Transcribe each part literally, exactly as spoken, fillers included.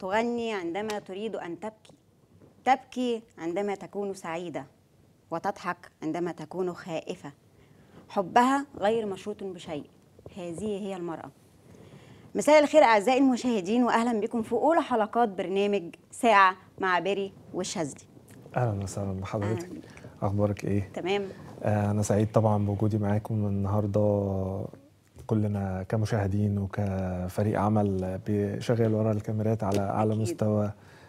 تغني عندما تريد أن تبكي، تبكي عندما تكون سعيدة، وتضحك عندما تكون خائفة. حبها غير مشروط بشيء. هذه هي المرأة. مساء الخير أعزائي المشاهدين، وأهلا بكم في أولى حلقات برنامج ساعة مع بيري والشاذلي. أهلا وسهلا بحضرتك. أخبارك إيه؟ تمام. آه أنا سعيد طبعا بوجودي معاكم النهاردة، كلنا كمشاهدين وكفريق عمل بيشغل ورا الكاميرات على أعلى مستوى،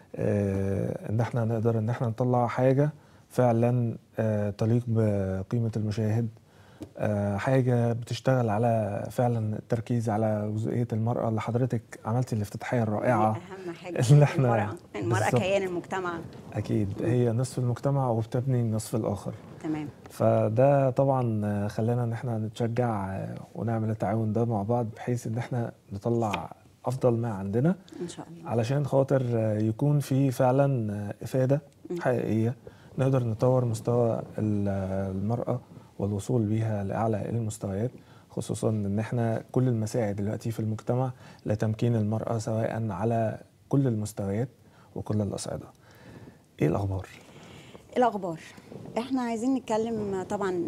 آه إن احنا نقدر إن احنا نطلع حاجة فعلا آه تليق بقيمة المشاهد، آه حاجة بتشتغل على فعلا التركيز على جزئية المرأة اللي حضرتك عملتي الافتتاحية الرائعة. أهم حاجة اللي احنا المرأة المرأة كيان المجتمع. أكيد هي نصف المجتمع وبتبني النصف الآخر. تمام. فده طبعا خلانا ان احنا نتشجع ونعمل التعاون ده مع بعض، بحيث ان احنا نطلع افضل ما عندنا ان شاء الله، علشان خاطر يكون في فعلا افاده حقيقيه، نقدر نطور مستوى المراه والوصول بيها لاعلى المستويات، خصوصا ان احنا كل المساعي دلوقتي في المجتمع لتمكين المراه سواء على كل المستويات وكل الاصعده. ايه الاخبار؟ الأخبار احنا عايزين نتكلم طبعا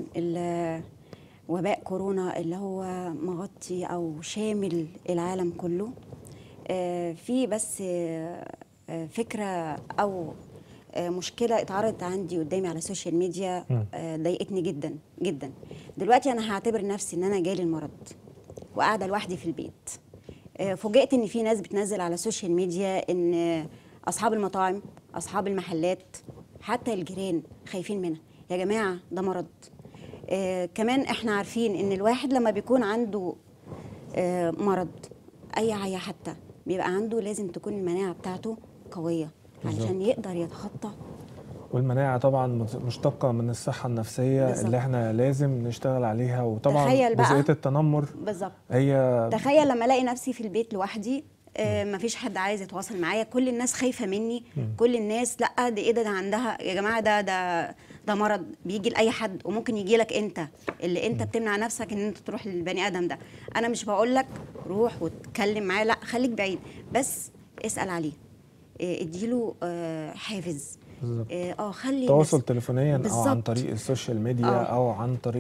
وباء كورونا اللي هو مغطي أو شامل العالم كله. آه في بس آه فكرة أو آه مشكلة اتعرضت عندي قدامي على السوشيال ميديا، آه ضايقتني جدا جدا. دلوقتي أنا هعتبر نفسي إن أنا جالي المرض وقاعدة لوحدي في البيت. آه فوجئت إن في ناس بتنزل على السوشيال ميديا إن أصحاب المطاعم، أصحاب المحلات، حتى الجيران خايفين منها. يا جماعة ده مرض. آه كمان احنا عارفين ان الواحد لما بيكون عنده آه مرض اي عيا حتى بيبقى عنده لازم تكون المناعة بتاعته قوية علشان يقدر يتخطى. والمناعة طبعا مشتقة من الصحة النفسية بالزبط. اللي احنا لازم نشتغل عليها. وطبعا جزئية التنمر بالظبط. هي تخيل لما الاقي نفسي في البيت لوحدي، آه مفيش حد عايز يتواصل معايا، كل الناس خايفه مني، م. كل الناس لا ده ايه ده ده عندها. يا جماعه ده ده ده مرض بيجي لاي حد، وممكن يجي لك انت اللي انت م. بتمنع نفسك ان انت تروح للبني ادم ده. انا مش بقول لك روح واتكلم معاه، لا خليك بعيد، بس اسال عليه، آه اديله آه حافز بالظبط. اه خلي تواصل تليفونيا بالزبط. او عن طريق السوشيال ميديا أوه. او عن طريق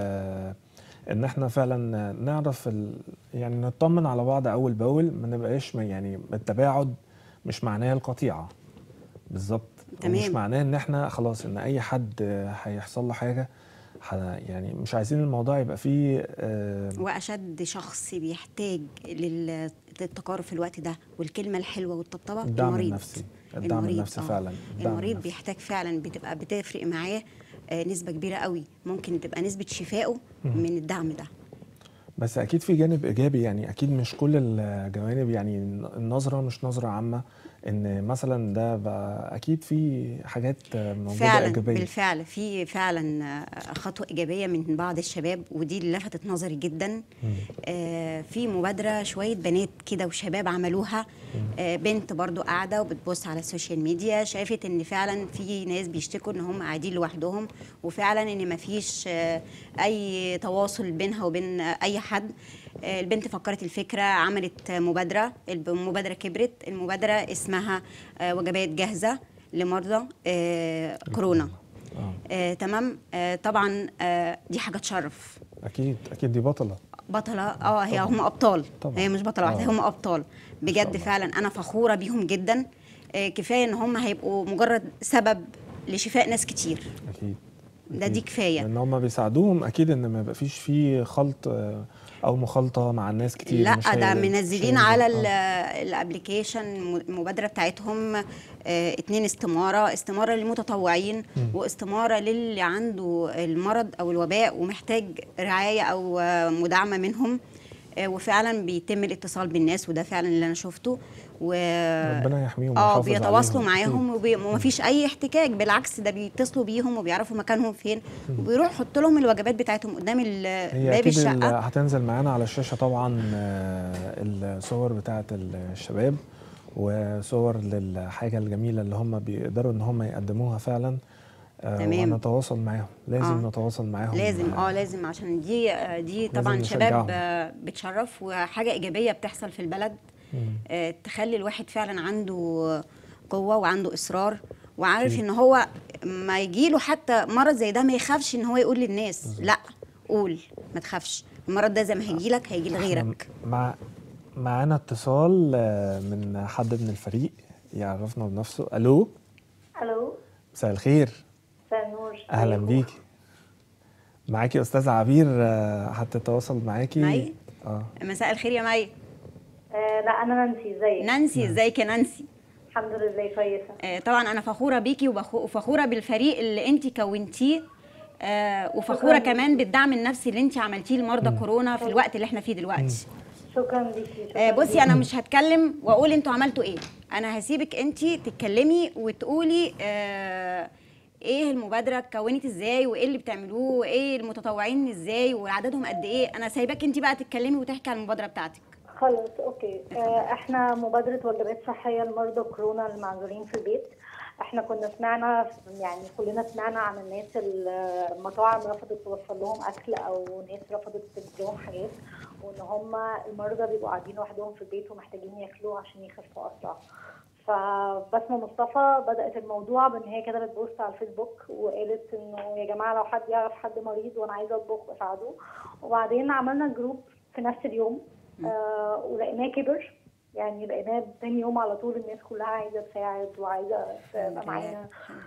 ان احنا فعلا نعرف ال... يعني نطمن على بعض اول باول، ما نبقاش يعني التباعد مش معناه القطيعه. بالظبط. مش معناه ان احنا خلاص ان اي حد هيحصل له حاجه، يعني مش عايزين الموضوع يبقى فيه آه واشد شخص بيحتاج للتقارب في الوقت ده والكلمه الحلوه والطبطبه الدعم المريض النفسي. الدعم المريض النفسي آه. فعلا. الدعم المريض النفسي. بيحتاج فعلا، بتبقى بتفرق معاه آه نسبه كبيره قوي، ممكن تبقى نسبه شفائه من الدعم ده. بس اكيد في جانب ايجابي، يعني اكيد مش كل الجوانب، يعني النظره مش نظره عامه ان مثلا ده بقى، اكيد في حاجات موجوده فعلا ايجابيه. بالفعل في فعلا خطوه ايجابيه من بعض الشباب، ودي اللي لفتت نظري جدا. آه في مبادره شويه بنات كده وشباب عملوها، آه بنت برضو قاعده وبتبص على السوشيال ميديا، شافت ان فعلا في ناس بيشتكوا ان هم قاعدين لوحدهم، وفعلا ان مفيش آه اي تواصل بينها وبين اي حد. البنت فكرت الفكرة، عملت مبادرة، المبادرة كبرت. المبادرة اسمها وجبات جاهزة لمرضى كورونا. آه. آه، تمام. آه، طبعا آه، دي حاجة تشرف. أكيد أكيد دي بطلة بطلة اه هي هم أبطال طبعا. هي مش بطلة واحدة، هم أبطال بجد فعلا. أنا فخورة بيهم جدا. آه، كفاية إن هم هيبقوا مجرد سبب لشفاء ناس كتير. أكيد ده دي كفاية، لأن هم بيساعدوهم أكيد إن ما يبقى فيش فيه خلط او مخالطه مع الناس كتير. لا مش ده منزلين على الابلكيشن المبادره بتاعتهم اه اتنين استماره، استماره للمتطوعين م. واستماره للي عنده المرض او الوباء ومحتاج رعايه او مداعمه منهم. اه وفعلا بيتم الاتصال بالناس، وده فعلا اللي انا شفته. و ربنا يحميهم اه بيتواصلوا معاهم ومفيش اي احتكاك، بالعكس ده بيتصلوا بيهم وبيعرفوا مكانهم فين، وبيروح يحط لهم الوجبات بتاعتهم قدام باب الشقه. هتنزل معانا على الشاشه طبعا الصور بتاعه الشباب وصور للحاجه الجميله اللي هم بيقدروا ان هم يقدموها فعلا. تمام. ونتواصل معاهم، لازم آه. نتواصل معاهم لازم اه لازم عشان دي دي طبعا شباب بتشرف وحاجه ايجابيه بتحصل في البلد. آه تخلي الواحد فعلا عنده قوه وعنده اصرار، وعارف ان هو ما يجيله حتى مرض زي ده ما يخافش ان هو يقول للناس بالزبط. لا قول ما تخافش، المرض ده زي ما هيجي لك هيجي لغيرك. مع معانا اتصال من حد من الفريق يعرفنا بنفسه. الو. الو، مساء الخير. مساء النور. اهلا بيكي. معاكي استاذه عبير هتتواصل معاكي. مي. اه مساء الخير يا مي. آه لا انا نانسي. ازيك؟ نانسي ازيك يا نانسي؟ الحمد لله كويسه. آه طبعا انا فخوره بيكي وفخوره بالفريق اللي انت كونتيه، آه وفخوره كمان بالدعم النفسي اللي انت عملتيه لمرضى كورونا في الوقت اللي احنا فيه دلوقتي. شكرا ليكي. آه بصي انا مش هتكلم واقول انتوا عملتوا ايه، انا هسيبك انت تتكلمي وتقولي آه ايه المبادره اتكونت ازاي وايه اللي بتعملوه وايه المتطوعين ازاي وعددهم قد ايه. انا سايباك انت بقى تتكلمي وتحكي عن المبادره بتاعتك. خلاص اوكي. آه احنا مبادره وجبات صحيه لمرضى كورونا المعزولين في البيت. احنا كنا سمعنا يعني كلنا سمعنا عن الناس المطاعم رفضت توصل لهم اكل او ناس رفضت تديهم حاجات، وان هم المرضى بيبقوا قاعدين لوحدهم في البيت ومحتاجين ياكلوا عشان يخفوا اسرع. فبسمة مصطفى بدأت الموضوع بان هي كتبت بوست على الفيسبوك وقالت انه يا جماعه لو حد يعرف حد مريض وانا عايزه اطبخ اساعده. وبعدين عملنا جروب في نفس اليوم آه ولقيناه كبر، يعني لقيناه تاني يوم على طول الناس كلها عايزه تساعد وعايزه تبقى معانا.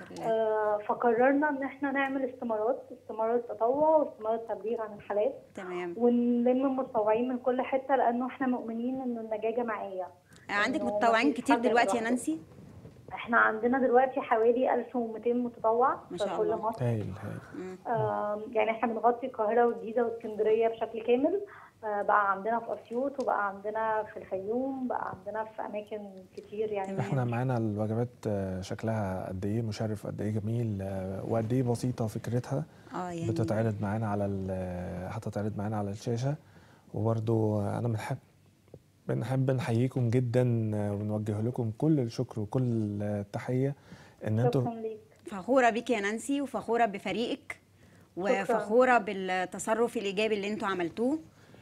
آه فقررنا ان احنا نعمل استمارات، استمارة تطوع واستمارة تبليغ عن الحالات. تمام. ونلم متطوعين من كل حته لانه احنا مؤمنين ان النجاه جماعيه. عندك متطوعين كتير دلوقتي يا نانسي؟ احنا عندنا دلوقتي حوالي ألف ومئتين متطوع ما شاء في كل الله. مصر. هايل هايل. يعني احنا بنغطي القاهره والجيزه واسكندريه بشكل كامل. آه بقى عندنا في اسيوط وبقى عندنا في الفيوم، بقى عندنا في اماكن كتير يعني. احنا معانا الوجبات شكلها قد ايه مشرف، قد ايه جميل، وقد ايه بسيطه فكرتها. اه يعني بتتعرض معانا على هتتعرض معانا على الشاشه. وبرده انا بنحب بنحب نحييكم جدا ونوجه لكم كل الشكر وكل التحيه ان انتم. فخوره بيكي يا نانسي وفخوره بفريقك وفخوره بالتصرف الايجابي اللي انتوا عملتوه.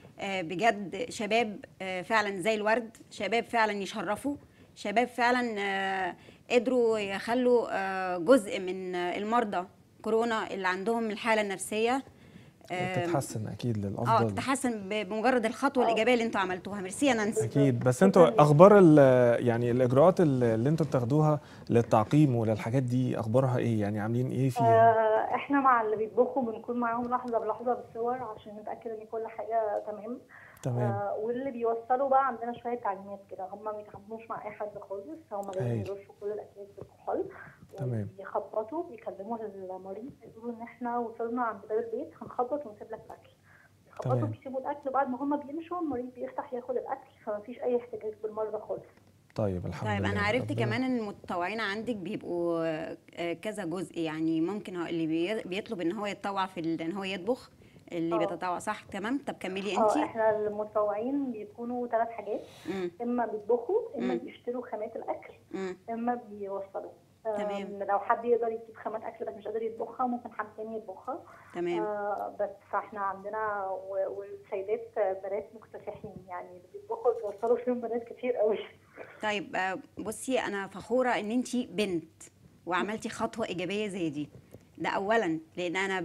بجد شباب فعلا زي الورد، شباب فعلا يشرفوا، شباب فعلا قدروا يخلوا جزء من المرضى كورونا اللي عندهم الحاله النفسيه تتحسن اكيد للافضل. اه تتحسن بمجرد الخطوه الايجابيه اللي انتوا عملتوها. ميرسي يا نانسي. اكيد. بس انتوا اخبار يعني الاجراءات اللي انتوا بتاخدوها للتعقيم وللحاجات دي اخبارها ايه؟ يعني عاملين ايه فيها؟ آه احنا مع اللي بيطبخوا بنكون معاهم لحظه بلحظه بالصور عشان نتاكد ان كل حاجه تمام. تمام. آه واللي بيوصلوا بقى عندنا شويه تعليمات كده، هم ما بيتعاملوش مع اي حد خالص، هم لازم يرشوا كل الاكياس بالكحول. تمام. بيخبطوا بيكلموا المريض يقولوا ان احنا وصلنا عند باب البيت هنخبط ونسيب لك الاكل. بيخبطوا بيسيبوا الاكل، بعد ما هم بيمشوا المريض بيفتح ياخد الاكل، فما فيش اي احتكاك بالمرضى خالص. طيب الحمد طيب لله. طيب انا عرفت كمان ان المتطوعين عندك بيبقوا كذا جزء، يعني ممكن اللي بيطلب ان هو يتطوع في ان هو يطبخ، اللي أوه. بيتطوع صح. تمام. طب كملي انت. اه احنا المتطوعين بيكونوا ثلاث حاجات. مم. اما بيطبخوا، اما مم. بيشتروا خامات الاكل، مم. اما بيوصلوا. تمام. لو حد يقدر يجيب خامات اكل بس مش قادر يطبخها ممكن حد تاني يطبخها. تمام. آه بس فاحنا عندنا والسيدات بنات مكتسحين، يعني اللي بيطبخوا بيوصلوا فيهم بنات كتير قوي. طيب بصي انا فخوره ان انت بنت وعملتي خطوه ايجابيه زي دي. ده اولا لان انا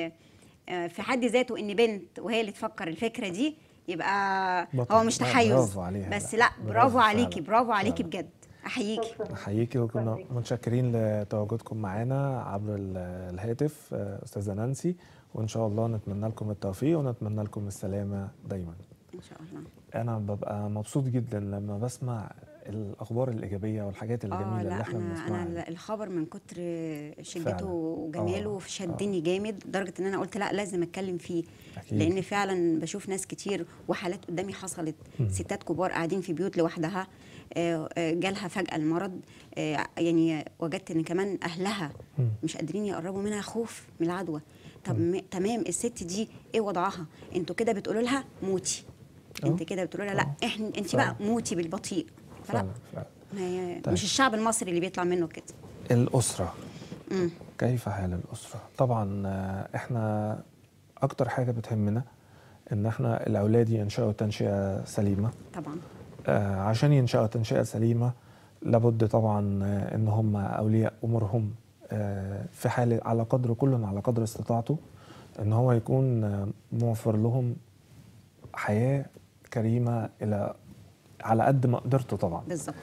في حد ذاته ان بنت وهي اللي تفكر الفكره دي يبقى هو مش تحيز بس لا برافو عليكي، برافو عليكي بجد. احييكي. احييكي وكنا متشكرين لتواجدكم معانا عبر الهاتف استاذه نانسي، وان شاء الله نتمنى لكم التوفيق ونتمنى لكم السلامه دايما ان شاء الله. انا ببقى مبسوط جدا لما بسمع الاخبار الايجابيه والحاجات الجميله اللي احنا بنسمعها. انا الخبر من كتر شدته وجماله شدني جامد لدرجه ان انا قلت لا لازم اتكلم فيه. أكيد. لان فعلا بشوف ناس كتير وحالات قدامي حصلت. م. ستات كبار قاعدين في بيوت لوحدها جالها فجاه المرض، يعني وجدت ان كمان اهلها م. مش قادرين يقربوا منها خوف من العدوى. طب م. تمام الست دي ايه وضعها؟ انتوا كده بتقولوا لها موتي، انت كده بتقولوا لها لا احنا انت بقى موتي بالبطيء. فعلا فعلا. طيب. مش الشعب المصري اللي بيطلع منه كده. الاسره. مم. كيف حال الاسره؟ طبعا احنا اكتر حاجه بتهمنا ان احنا الاولاد ينشأوا تنشئه سليمه. طبعا. آه، عشان ينشأوا تنشئة سليمة لابد طبعا آه، ان هم اولياء امورهم آه، في حال على قدر كل على قدر استطاعته ان هو يكون آه، موفر لهم حياة كريمة الى على قد ما قدرته طبعا. بالظبط.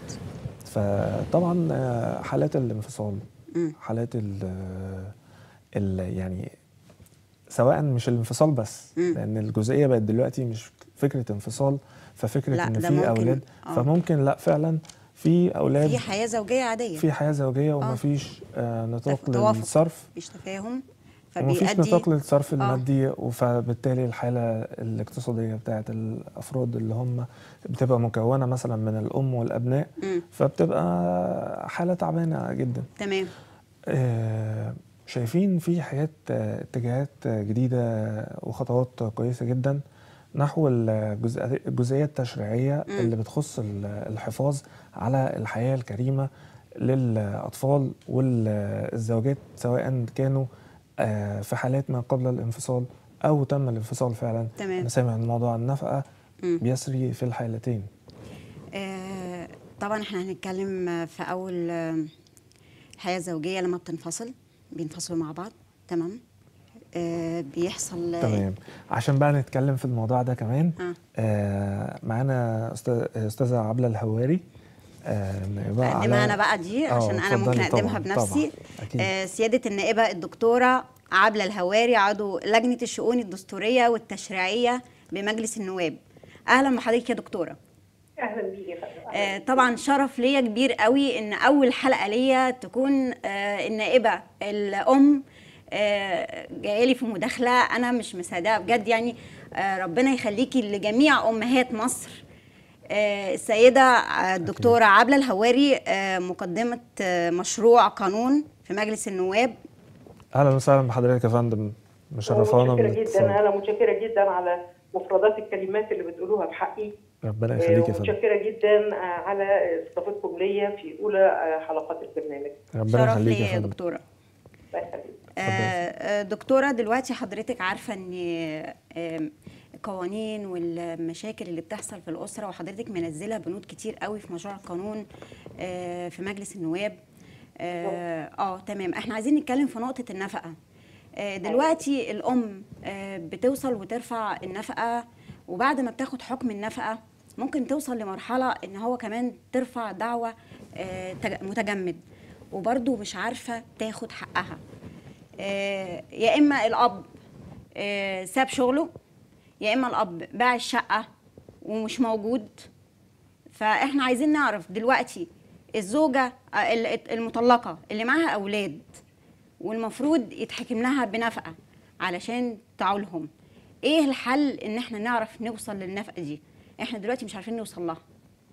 فطبعا آه، حالات الانفصال، مم. حالات ال ال يعني سواء مش الانفصال بس، مم. لان الجزئيه بقت دلوقتي مش فكره انفصال، ففكره لا، ان ده في ممكن. اولاد آه. فممكن لا فعلا في اولاد في حياه زوجيه عاديه، في حياه زوجيه آه. ومفيش آه نطاق تف- توافق، للصرف، مفيش تفاهم، ومفيش فبيؤدي نطاق للصرف اه المادي، فبالتالي الحاله الاقتصاديه بتاعت الافراد اللي هم بتبقى مكونه مثلا من الام والابناء، مم. فبتبقى حاله تعبانه جدا. تمام. آه، شايفين في حاجات آه، اتجاهات آه، جديدة وخطوات كويسة جدا نحو الجزء- الجزئية التشريعية مم. اللي بتخص ال- الحفاظ على الحياة الكريمة للأطفال والزوجات، سواء كانوا آه، في حالات ما قبل الانفصال أو تم الانفصال فعلا. تمام. أنا سامع إن موضوع النفقة مم. بيسري في الحالتين. آه طبعا احنا هنتكلم في اول آه، الحياه الزوجيه لما بتنفصل، بينفصلوا مع بعض. تمام. آه بيحصل آه، تمام. عشان بقى نتكلم في الموضوع ده كمان آه. آه معانا أستاذ- استاذه عبله الهواري. آه نائبة اقدمها على انا بقى دي آه، عشان انا ممكن اتفضلي. اقدمها طبعا بنفسي. طبعا اكيد. آه سياده النائبه الدكتوره عبله الهواري، عضو لجنه الشؤون الدستوريه والتشريعيه بمجلس النواب. اهلا بحضرتك يا دكتوره. اهلا بيكي يا فندم. آه طبعا شرف ليا كبير قوي ان اول حلقه ليا تكون آه النائبه الام آه جايه لي في مداخله انا مش مصدقه بجد، يعني آه ربنا يخليكي لجميع امهات مصر. آه السيده آه، الدكتوره عبله الهواري، آه مقدمه آه مشروع قانون في مجلس النواب. اهلا وسهلا بحضرتك يا فندم، مشرفانا متشكرة بالاتصال. جدا، أنا متشكرة جدا على مفردات الكلمات اللي بتقولوها في حقي. ربنا آه، يخليك يا فندم. ومتشكرة جدا آه، على استضافتكم ليا في أولى آه، حلقات البرنامج. ربنا شرف يخليك ليا يا يا فندم. دكتوره. الله يخليك. آه، آه، دكتورة، دلوقتي حضرتك عارفة ان آه، القوانين والمشاكل اللي بتحصل في الأسرة، وحضرتك منزلة بنود كتير قوي في مشروع القانون آه، في مجلس النواب. اه آه، تمام. احنا عايزين نتكلم في نقطة النفقة. آه، دلوقتي الأم آه، بتوصل وترفع النفقة، وبعد ما بتاخد حكم النفقة ممكن توصل لمرحلة ان هو كمان ترفع دعوة آه، تج- متجمد، وبرضه مش عارفة تاخد حقها. آه، يا اما الاب آه، ساب شغله، يا اما الاب باع الشقه ومش موجود. فاحنا عايزين نعرف دلوقتي الزوجه آه، ال- المطلقه اللي معاها اولاد والمفروض يتحكم لها بنفقه علشان تعولهم، ايه الحل ان احنا نعرف نوصل للنفقه دي؟ احنا دلوقتي مش عارفين نوصل لها.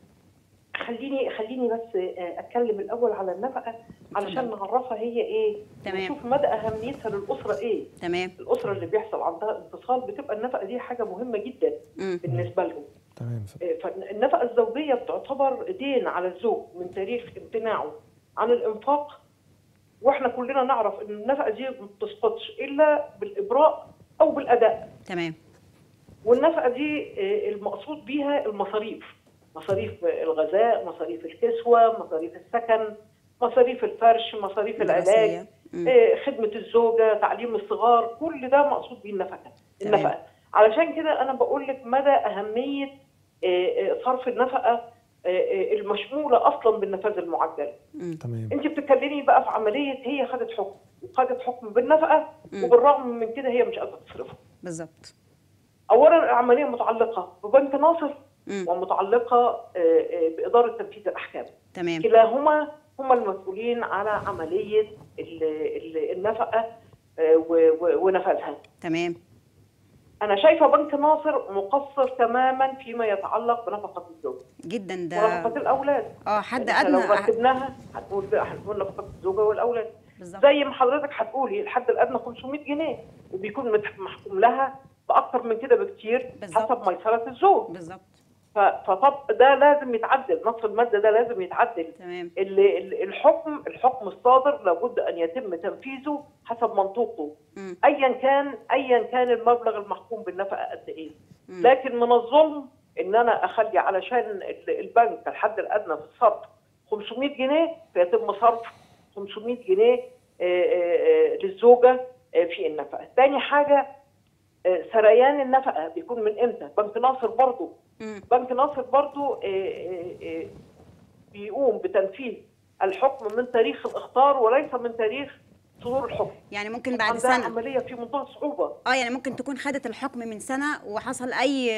خليني خليني بس آه، أتكلم الأول على النفقة علشان اتفضل. نعرفها هي إيه، تمام. ونشوف مدى أهميتها للأسرة إيه. تمام. الأسرة اللي بيحصل عندها انفصال بتبقى النفقة دي حاجة مهمة جدا مم. بالنسبة لهم. تمام. فالنفقة الزوجية بتعتبر دين على الزوج من تاريخ امتناعه عن الإنفاق، واحنا كلنا نعرف ان النفقة دي ما بتسقطش إلا بالإبراء أو بالأداء. تمام. والنفقة دي آه، المقصود بيها المصاريف، مصاريف الغذاء، مصاريف الكسوة، مصاريف السكن، مصاريف الفرش، مصاريف العلاج، دراسية. مم. آه، خدمة الزوجة، تعليم الصغار، كل ده مقصود بيه النفقة. تمام. النفقة علشان كده أنا بقول لك مدى أهمية آه، آه، صرف النفقة آه، آه، المشمولة أصلا بالنفاذ المعجل. تمام. أنت بتتكلمي بقى في عملية هي خدت حكم وخدت حكم بالنفقة، مم. وبالرغم من كده هي مش قادرة تصرفه. بالظبط. أولا العملية متعلقة ببنك ناصر مم. ومتعلقة آه، آه، بإدارة تنفيذ الأحكام. تمام. كلاهما هما المسؤولين على عملية ال- ال- النفقة آه، و- و- ونفاذها. تمام. أنا شايفة بنك ناصر مقصر تماما فيما يتعلق بنفقة الزوج جدا. ده ونفقة الأولاد. اه حد يعني إحنا ادنى. لو رتبناها هنقول هنقول نفقة الزوجة والأولاد. بالظبط. زي ما حضرتك هتقولي الحد الأدنى خمسمائة جنيه، وبيكون مت- محكوم لها بأكتر من كده بكتير بالظبط. حسب ميسرة الزوج. بالظبط. ف- فطب ده لازم يتعدل، نص المادة ده لازم يتعدل. تمام. اللي ال- الحكم الحكم الصادر لابد ان يتم تنفيذه حسب منطوقه، مم. ايا كان ايا كان المبلغ المحكوم بالنفقه قد ايه. مم. لكن من الظلم ان انا اخلي علشان البنك الحد الادنى في الصرف خمسمائة جنيه، فيتم صرف خمسمائة جنيه للزوجه في النفقه. ثاني حاجه سريان النفقه بيكون من امتى؟ بنك ناصر برضو بنك ناصر برضو بيقوم بتنفيذ الحكم من تاريخ الاخطار وليس من تاريخ صدور الحكم. يعني ممكن بعد سنه عمليه في منتهى الصعوبه. اه يعني ممكن تكون خدت الحكم من سنه وحصل اي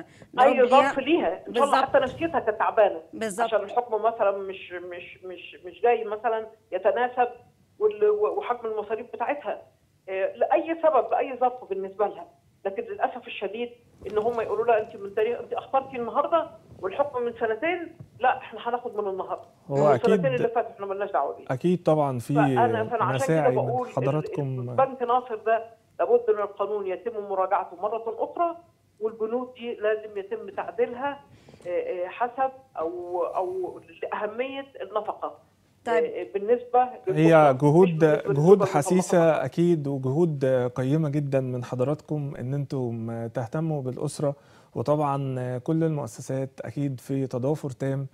اي ظرف ليها ان شاء الله، حتى نفسيتها كانت تعبانه بالظبط عشان الحكم مثلا مش مش مش مش جاي مثلا يتناسب وحجم المصاريف بتاعتها لاي سبب، لاي ظرف بالنسبه لها. لكن للاسف الشديد ان هم يقولوا لها انت من تاريخ انت اخطرتي النهارده والحكم من سنتين، لا احنا هناخد من النهارده. هو اكيد السنتين اللي فاتت احنا مالناش دعوه بيه. اكيد طبعا في مساعي من حضراتكم. بنك ناصر ده لابد من القانون يتم مراجعته مره اخرى، والبنود دي لازم يتم تعديلها حسب او او لاهميه النفقه. طيب بالنسبه هي جهود جهود حسيسه اكيد، وجهود قيمه جدا من حضراتكم ان انتم تهتموا بالاسره، وطبعا كل المؤسسات اكيد في تضافر تام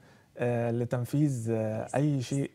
لتنفيذ اي شيء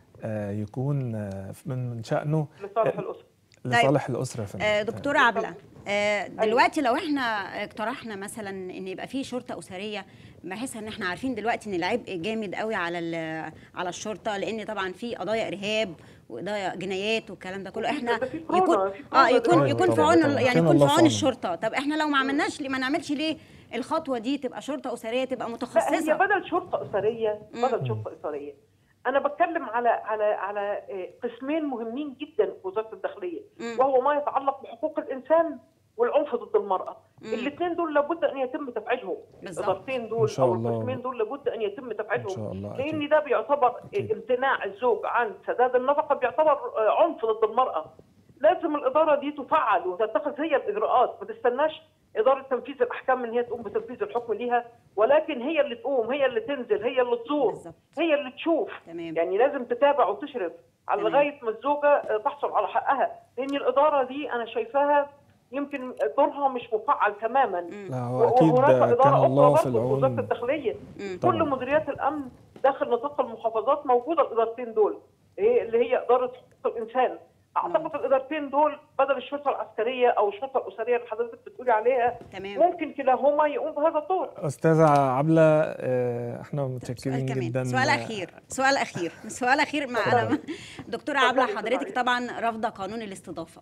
يكون من شأنه لصالح الاسره لصالح الاسره. آه دكتوره عبله، آه دلوقتي لو احنا اقترحنا مثلا ان يبقى في شرطه اسريه، بحيث ان احنا عارفين دلوقتي ان العبء جامد قوي على على الشرطه، لان طبعا في قضايا ارهاب وقضايا جنايات والكلام ده كله، احنا يكون اه يكون يكون في عون يعني يكون في عون الشرطه. طب احنا لو ما عملناش ليه ما نعملش ليه الخطوه دي تبقى شرطه اسريه تبقى متخصصه؟ هي بدل شرطه اسريه بدل شرطه اسريه أنا بتكلم على على على قسمين مهمين جدا في وزارة الداخلية، وهو ما يتعلق بحقوق الإنسان والعنف ضد المرأة. الاثنين دول لابد أن يتم تفعيلهم، الإدارتين دول أو القسمين دول لابد أن يتم تفعيلهم، لأن ده بيعتبر امتناع الزوج عن سداد النفقة بيعتبر عنف ضد المرأة. لازم الإدارة دي تفعل وتتخذ هي الإجراءات، ما تستناش إدارة تنفيذ الأحكام إن هي تقوم بتنفيذ الحكم ليها، ولكن هي اللي تقوم، هي اللي تنزل، هي اللي تزور، بالزبط. هي اللي تشوف. تمام. يعني لازم تتابع وتشرف على لغاية ما الزوجة تحصل على حقها، لأن الإدارة دي أنا شايفاها يمكن دورها مش مفعل تماما. لا هو أكيد كان الله في العون. وزارة الداخلية كل مديريات الأمن داخل نطاق المحافظات موجودة الإدارتين دول اللي هي إدارة حقوق الإنسان. اعتقد الادارتين دول بدل الشرطه العسكريه او الشرطه الاسريه اللي حضرتك بتقولي عليها، تمام. ممكن كلاهما يقوم بهذا الدور. استاذه عبله احنا متشكرين جدا. سؤال اخير سؤال اخير سؤال اخير مع دكتوره عبله، حضرتك طبعا رافضه قانون الاستضافه،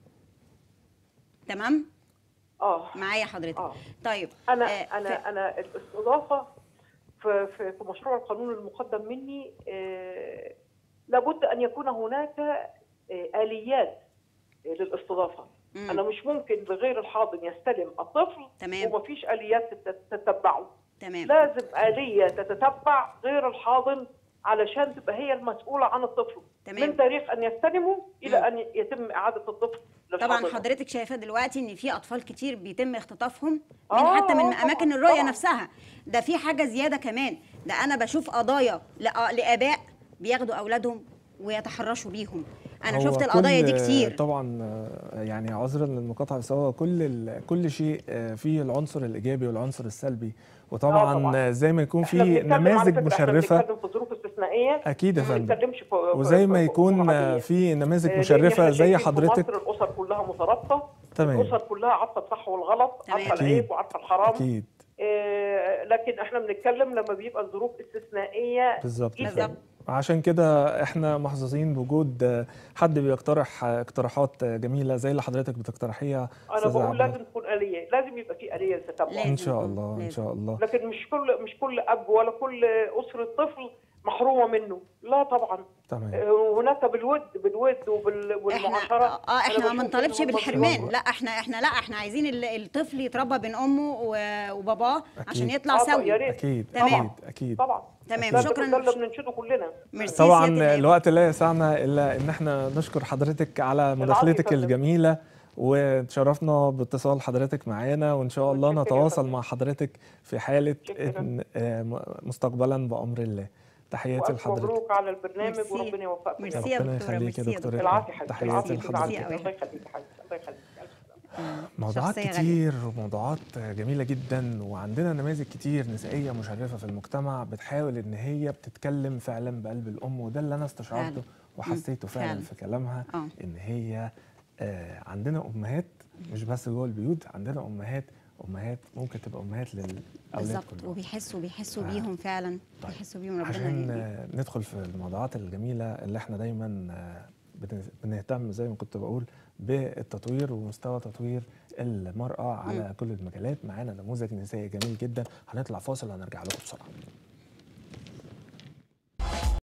تمام؟ اه معايا حضرتك. آه. طيب انا آه انا ف... انا الاستضافه في في, في مشروع القانون المقدم مني آه لابد ان يكون هناك آليات للاستضافة. مم. أنا مش ممكن لغير الحاضن يستلم الطفل تمام. ومفيش آليات تتبعه. تمام. لازم آلية تتتبع غير الحاضن علشان تبقى هي المسؤولة عن الطفل. تمام. من تاريخ أن يستلمه إلى مم. أن يتم إعادة الطفل للحاضن. طبعا حضرتك شايفة دلوقتي إن في أطفال كتير بيتم اختطافهم من آه حتى من أماكن الرؤية طبعًا. نفسها. ده في حاجة زيادة كمان، ده أنا بشوف قضايا لآباء بياخدوا أولادهم ويتحرشوا بيهم. انا شفت القضايا دي كتير. طبعا يعني عذرا للمقاطعه، بس هو كل كل شيء فيه العنصر الايجابي والعنصر السلبي، وطبعا زي ما يكون في نماذج مشرفه في ظروف استثنائيه اكيد يا فندم، وزي ما يكون في نماذج مشرفه زي حضرتك. مصر الاسر كلها مترابطه، تمام. الاسر كلها عارفه الصح والغلط، عارفه العيب وعارفه الحرام. اكيد. إيه لكن احنا بنتكلم لما بيبقى الظروف استثنائيه بالظبط. عشان كده احنا محظوظين بوجود حد بيقترح اقتراحات جميله زي اللي حضرتك بتقترحيها. انا بقول لازم تكون آلية، لازم يبقى في آلية تتبع ان شاء الله. لازم. ان شاء الله. لكن مش كل مش كل اب ولا كل اسره طفل محرومه منه، لا طبعا. تمام. هناك بالود بالود والمعاشره. اه احنا ما بنطالبش بالحرمان، لا احنا احنا لا احنا عايزين الطفل يتربى بين امه وباباه عشان يطلع سوي. اكيد. تمام. اكيد. طبعا. تمام. شكرا. ده اللي بننشده كلنا. طبعا الوقت لا يسعنا الا ان احنا نشكر حضرتك على مداخلتك الجميله، وتشرفنا باتصال حضرتك معانا، وان شاء الله نتواصل مع حضرتك في حاله مستقبلا بامر الله. تحياتي لحضرتك. مبروك على البرنامج وربنا يوفقك. ميرسي يا دكتوره. ميرسي يا دكتوره. العافيه حضرتك. تحياتي لحضرتك. الله يخليك يا حبيبتي، الله يخليك. موضوعات شخصية غالية. كتير وموضوعات جميلة جدا، وعندنا نماذج كتير نسائية مشرفة في المجتمع بتحاول ان هي بتتكلم فعلا بقلب الام، وده اللي انا استشعرته فعلا. وحسيته فعلا, فعلا. في كلامها. اه ان هي آه عندنا امهات مش بس جوه البيوت، عندنا امهات امهات ممكن تبقى امهات للاولاد بالظبط، كلهم. وبيحسوا بيحسوا ف- بيهم فعلا. طيب، بيحسوا بيهم ربنا عشان يعني. آه، ندخل في الموضوعات الجميلة اللي احنا دايما آه، بن- بنهتم زي ما كنت بقول بالتطوير ومستوى تطوير المرأة على كل المجالات. معانا نموذج نسائي جميل جدا، هنطلع فاصل وهنرجع لكم بسرعة.